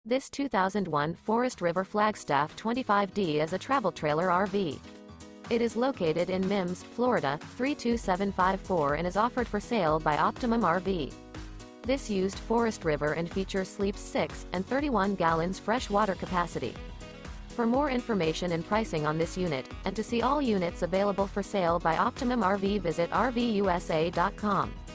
This 2001 Forest River Flagstaff 25D is a travel trailer RV. It is located in Mims, Florida, 32754 and is offered for sale by Optimum RV. This used Forest River and features sleeps 6 and 31 gallons fresh water capacity. For more information and pricing on this unit, and to see all units available for sale by Optimum RV, visit RVUSA.com.